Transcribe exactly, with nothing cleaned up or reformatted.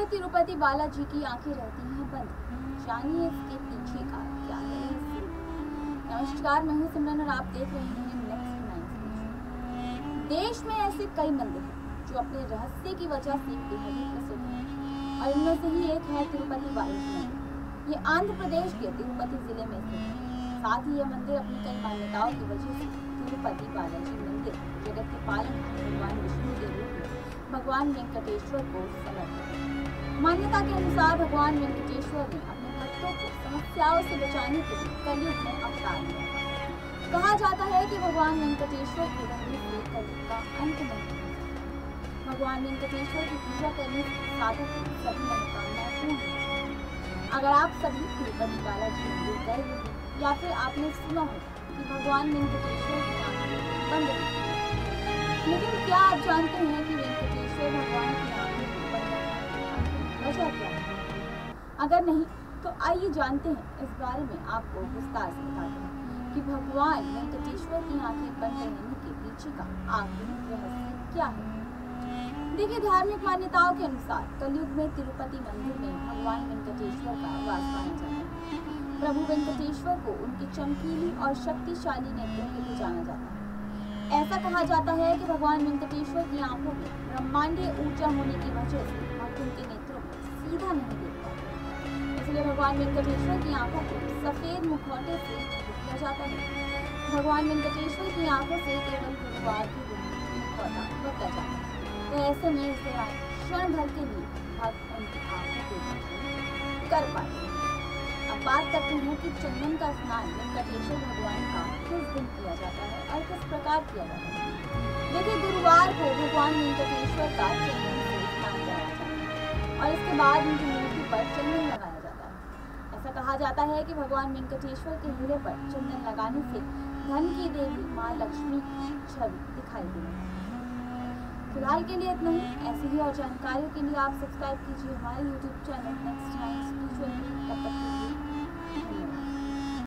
तिरुपति बालाजी की आंखें रहती हैं बंद, जानिए इसके पीछे का क्या है रहस्य। नमस्कार, मैं हूं सिमरन और आप देख रहे हैं नेक्स्ट नाइन। देश में ऐसे कई मंदिर हैं जो अपने रहस्य की वजह से बेहद ही प्रसिद्ध हैं और इनमें से ही एक है तिरुपति बालाजी मंदिर। ये आंध्र प्रदेश के तिरुपति जिले में स्थित है। साथ ही यह मंदिर अपनी कई मान्यताओं की वजह से तिरुपति बालाजी मंदिर जगत के पालनहार भगवान विष्णु के रूप में भगवान वेंकटेश्वर को समर्पित है। मान्यता के अनुसार भगवान वेंकटेश्वर ने अपने भक्तों को समस्याओं से बचाने के लिए कलयुग में अवतार लिया। कहा जाता है कि भगवान वेंकटेश्वर के रहने से कलयुग का अंत नहीं होता। भगवान वेंकटेश्वर की पूजा करने से साधक की सभी मनोकामनाएं पूर्ण होती हैं। अगर आप सभी तिरुपति बालाजी मंदिर गए हो या फिर आपने सुना हो कि भगवान वेंकटेश्वर की आंखें बंद होती हैं, लेकिन क्या आप जानते हैं कि वेंकटेश्वर भगवान की आंखें बंद होने की वजह क्या है? अगर नहीं तो आइए जानते हैं इस बारे में आपको विस्तार से बताते हैं कि भगवान वेंकटेश्वर की आंखें बंद रहने के पीछे का आखिरी रहस्य क्या है। देखिए, धार्मिक मान्यताओं के अनुसार कलयुग में तिरुपति मंदिर में भगवान वेंकटेश्वर का वास पाया जाता है। प्रभु वेंकटेश्वर को उनकी चमकीली और शक्तिशाली नेत्रों के लिए जाना जाता है। ऐसा कहा जाता है कि भगवान वेंकटेश्वर की आंखों में ब्रह्मांडीय ऊर्जा होने की वजह से भक्त उनके नेत्रों को सीधा नहीं देख पाते, इसलिए भगवान वेंकटेश्वर की आंखों को सफेद मुखौटे से ढका जाता है। भगवान वेंकटेश्वर की आंखों से केवल गुरुवार के दिन मुखौटा बदला जाता है, तो ऐसे में इस दौरान क्षण भर के लिए भक्त उनकी आंखों के दर्शन कर पाते हैं। अब बात करते हैं कि चंदन का स्नान वेंकटेश्वर भगवान का किस दिन किया जाता है और किस प्रकार किया जाता है। देखिए, गुरुवार को भगवान वेंकटेश्वर का चंदन से स्नान कराया जाता है और इसके बाद उनकी मूर्ति पर चंदन लगाया जाता है। ऐसा कहा जाता है कि भगवान वेंकटेश्वर के हीरे पर चंदन लगाने से धन की देवी माँ लक्ष्मी की छवि दिखाई देती है। फिलहाल के लिए इतना ही। ऐसी ही और जानकारियों के लिए आप सब्सक्राइब कीजिए हमारे YouTube channel next nine spiritual. तब तक के लिए